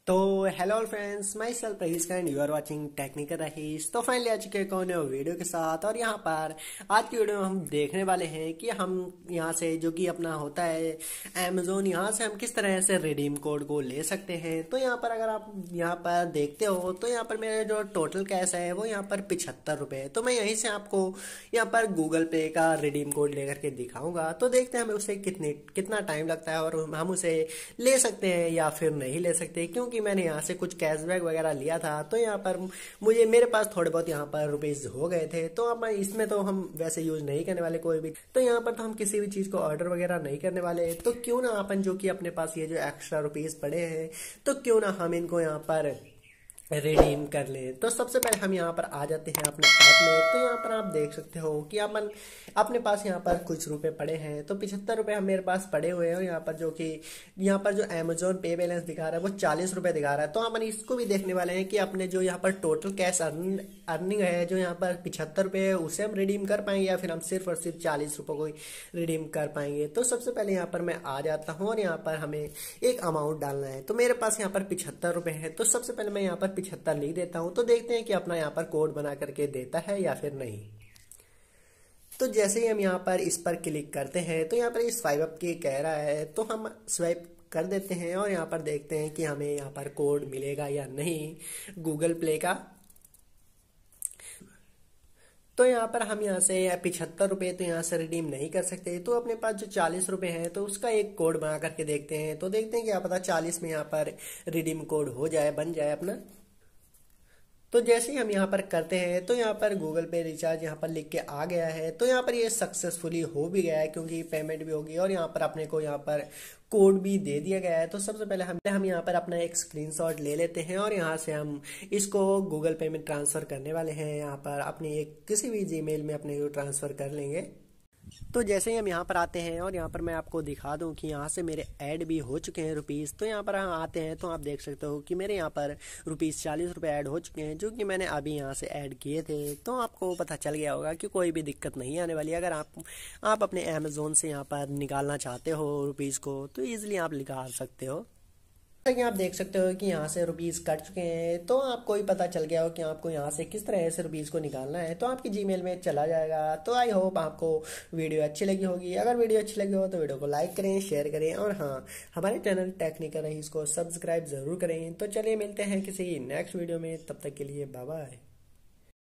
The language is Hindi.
तो hello friends, myself Rahees and you are watching technical Rahees. तो फाइनली आ चुके हैं कौन है वीडियो के साथ। और यहाँ पर आज की वीडियो में हम देखने वाले हैं कि हम यहाँ से जो कि अपना होता है अमेजोन, यहाँ से हम किस तरह से रिडीम कोड को ले सकते हैं। तो यहाँ पर अगर आप यहाँ पर देखते हो तो यहाँ पर मेरे जो टोटल कैश है वो यहाँ पर 75 रुपये है। तो मैं यहीं से आपको यहाँ पर गूगल पे का रिडीम कोड लेकर के दिखाऊंगा। तो देखते हैं हमें उसे कितना टाइम लगता है और हम उसे ले सकते हैं या फिर नहीं ले सकते, क्योंकि मैंने यहाँ से कुछ कैशबैक वगैरह लिया था। तो यहाँ पर मेरे पास थोड़े बहुत यहाँ पर रुपीज हो गए थे। तो अब इसमें तो हम वैसे यूज नहीं करने वाले कोई भी। तो यहाँ पर तो हम किसी भी चीज को ऑर्डर वगैरह नहीं करने वाले। तो क्यों ना अपन जो कि अपने पास ये जो एक्स्ट्रा रुपीज पड़े हैं, तो क्यों ना हम इनको यहाँ पर रिडीम कर लें। तो सबसे पहले हम यहाँ पर आ जाते हैं अपने ऐप में। तो यहाँ पर आप देख सकते हो कि अपन अपने पास यहाँ पर कुछ रुपए पड़े हैं। तो 75 रुपये हम मेरे पास पड़े हुए हैं। यहाँ पर जो कि यहाँ पर जो अमेजोन पे बैलेंस दिखा रहा है वो 40 रुपये दिखा रहा है। तो अपन इसको भी देखने वाले हैं कि अपने जो यहाँ पर टोटल कैश अर्निंग है जो यहाँ पर 75 रुपये है उसे हम रिडीम कर पाएंगे या फिर हम सिर्फ और सिर्फ 40 रुपये को ही रिडीम कर पाएंगे। तो सबसे पहले यहाँ पर मैं आ जाता हूँ और यहाँ पर हमें एक अमाउंट डालना है। तो मेरे पास यहाँ पर 75 रुपये है। तो सबसे पहले मैं यहाँ पर 75 लिख देता हूं। तो देखते हैं कि अपना यहाँ पर कोड बना करके देता है या फिर नहीं। तो जैसे ही हम यहाँ पर इस पर क्लिक करते हैं तो यहाँ पर इस स्वाइप अप की कह रहा है, तो हम स्वाइप कर देते हैं और यहाँ पर देखते हैं कि हमें यहाँ पर कोड मिलेगा या नहीं गूगल प्ले का। तो यहाँ पर हम यहाँ से 75 रुपये तो यहाँ से रिडीम नहीं कर सकते। तो अपने पास जो 40 रुपये है तो उसका एक कोड बना करके देखते हैं। तो देखते हैं कि क्या पता 40 में यहाँ पर रिडीम कोड हो जाए, बन जाए अपना। तो जैसे ही हम यहाँ पर करते हैं तो यहाँ पर गूगल पे रिचार्ज यहाँ पर लिख के आ गया है। तो यहाँ पर ये सक्सेसफुली हो भी गया है क्योंकि पेमेंट भी होगी और यहाँ पर अपने को यहाँ पर कोड भी दे दिया गया है। तो सबसे पहले हम यहाँ पर अपना एक स्क्रीनशॉट ले लेते हैं और यहाँ से हम इसको गूगल पे में ट्रांसफ़र करने वाले हैं। यहाँ पर अपने एक किसी भी जीमेल में अपने को ट्रांसफ़र कर लेंगे। तो जैसे ही हम यहाँ पर आते हैं और यहाँ पर मैं आपको दिखा दूं कि यहाँ से मेरे ऐड भी हो चुके हैं रुपीज़। तो यहाँ पर हम आते हैं तो आप देख सकते हो कि मेरे यहाँ पर रुपीज़ 40 रुपये ऐड हो चुके हैं, जो कि मैंने अभी यहाँ से ऐड किए थे। तो आपको पता चल गया होगा कि कोई भी दिक्कत नहीं आने वाली। अगर आप अपने अमेज़ोन से यहाँ पर निकालना चाहते हो रुपीज़ को तो ईज़िली आप निकाल सकते हो। जैसा कि आप देख सकते हो कि यहाँ से रुपीज़ कट चुके हैं। तो आपको ही पता चल गया हो कि आपको यहाँ से किस तरह से रुपीज़ को निकालना है। तो आपकी जीमेल में चला जाएगा। तो आई होप आपको वीडियो अच्छी लगी होगी। अगर वीडियो अच्छी लगी हो तो वीडियो को लाइक करें, शेयर करें और हाँ, हमारे चैनल टेक्निकल रहीस को सब्सक्राइब ज़रूर करें। तो चलिए मिलते हैं किसी नेक्स्ट वीडियो में, तब तक के लिए बाय बाय।